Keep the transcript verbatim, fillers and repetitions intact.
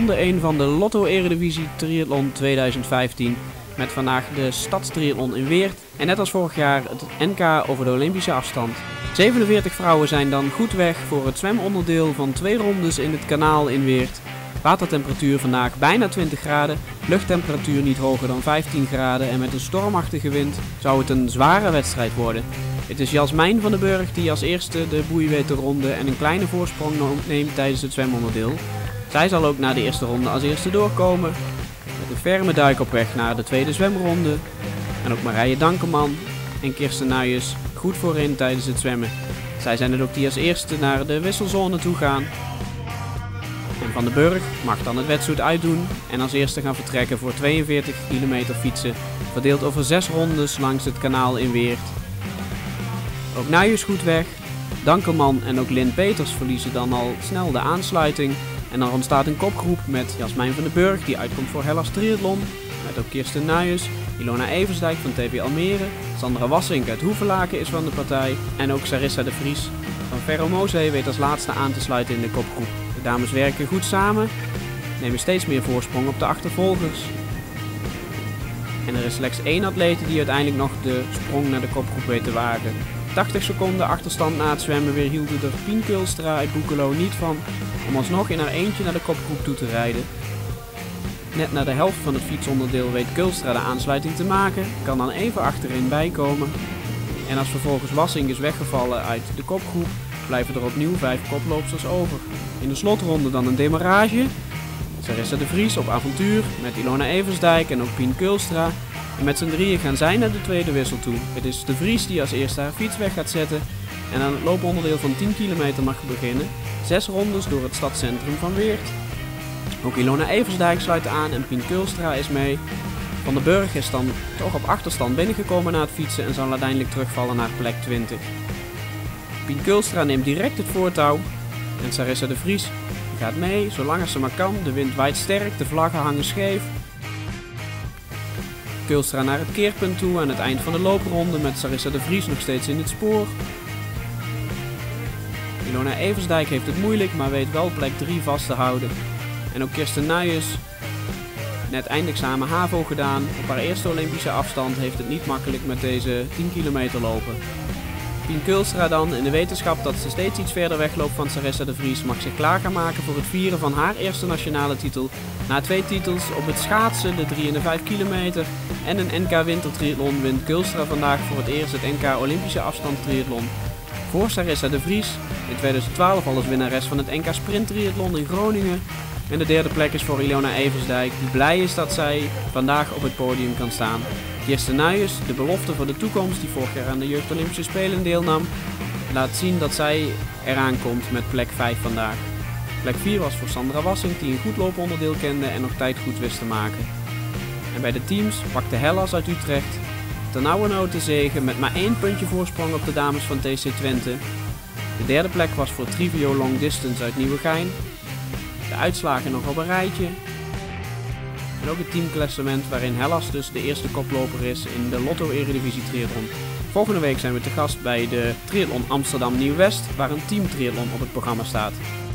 ronde één van de Lotto Eredivisie Triathlon tweeduizend vijftien. Met vandaag de Stadstriathlon in Weert en net als vorig jaar het N K over de Olympische afstand. zevenenveertig vrouwen zijn dan goed weg voor het zwemonderdeel van twee rondes in het kanaal in Weert. Watertemperatuur vandaag bijna twintig graden, luchttemperatuur niet hoger dan vijftien graden en met een stormachtige wind zou het een zware wedstrijd worden. Het is Jasmijn van den Burg die als eerste de boei weet te ronden en een kleine voorsprong neemt tijdens het zwemonderdeel. Zij zal ook na de eerste ronde als eerste doorkomen, met een ferme duik op weg naar de tweede zwemronde. En ook Marije Dankelman en Kirsten Nuyens goed voorin tijdens het zwemmen. Zij zijn het ook die als eerste naar de wisselzone toe gaan. En Van den Burg mag dan het wetsuit uitdoen en als eerste gaan vertrekken voor tweeënveertig kilometer fietsen, verdeeld over zes rondes langs het kanaal in Weert. Ook Nuyens goed weg, Dankelman en ook Lynn Peters verliezen dan al snel de aansluiting. En dan ontstaat een kopgroep met Jasmijn van den Burg die uitkomt voor Hellas Triathlon, met ook Kirsten Nuyens, Ilona Eversdijk van T B Almere, Sandra Wassink uit Hoevelaken is van de partij en ook Sarissa de Vries van Ferro Mozee weet als laatste aan te sluiten in de kopgroep. De dames werken goed samen, nemen steeds meer voorsprong op de achtervolgers. En er is slechts één atleet die uiteindelijk nog de sprong naar de kopgroep weet te wagen. tachtig seconden achterstand na het zwemmen weerhielden er Pien Kulstra uit Boekelo niet van om alsnog in haar eentje naar de kopgroep toe te rijden. Net na de helft van het fietsonderdeel weet Kulstra de aansluiting te maken, kan dan even achterin bijkomen. En als vervolgens Wassink is weggevallen uit de kopgroep, blijven er opnieuw vijf koploopsters over. In de slotronde dan een demarrage. Sarissa de Vries op avontuur met Ilona Eversdijk en ook Pien Kulstra. En met z'n drieën gaan zij naar de tweede wissel toe. Het is de Vries die als eerste haar fiets weg gaat zetten en aan het looponderdeel van tien kilometer mag beginnen. Zes rondes door het stadscentrum van Weert. Ook Ilona Eversdijk sluit aan en Pien Kulstra is mee. Van den Burg is dan toch op achterstand binnengekomen na het fietsen en zal uiteindelijk terugvallen naar plek twintig. Pien Kulstra neemt direct het voortouw en Sarissa de Vries gaat mee zolang als ze maar kan. De wind waait sterk, de vlaggen hangen scheef. Kulstra naar het keerpunt toe aan het eind van de loopronde met Sarissa de Vries nog steeds in het spoor. Ilona Eversdijk heeft het moeilijk, maar weet wel plek drie vast te houden. En ook Kirsten Nuyens, net eindexamen HAVO gedaan, op haar eerste Olympische afstand heeft het niet makkelijk met deze tien kilometer lopen. Pien Kulstra dan, in de wetenschap dat ze steeds iets verder wegloopt van Sarissa de Vries, mag zich klaar gaan maken voor het vieren van haar eerste nationale titel. Na twee titels op het schaatsen, de drie en de vijf kilometer en een N K wintertriathlon wint Kulstra vandaag voor het eerst het N K Olympische afstand triathlon. Voor Sarissa de Vries, in tweeduizend twaalf al als winnares van het N K sprint triathlon in Groningen. En de derde plek is voor Ilona Eversdijk, die blij is dat zij vandaag op het podium kan staan. Kirsten Nuyens, de belofte voor de toekomst, die vorig jaar aan de Jeugd Olympische Spelen deelnam, laat zien dat zij eraan komt met plek vijf vandaag. Plek vier was voor Sandra Wassink, die een goed looponderdeel kende en nog tijd goed wist te maken. En bij de teams pakte Hellas uit Utrecht ternauwernood de zege met maar één puntje voorsprong op de dames van T C Twente. De derde plek was voor Trivio Long Distance uit Nieuwegein. De uitslagen nog op een rijtje. En ook het teamklassement waarin Hellas dus de eerste koploper is in de Lotto Eredivisie Triathlon. Volgende week zijn we te gast bij de Triathlon Amsterdam Nieuw-West, waar een teamtriathlon op het programma staat.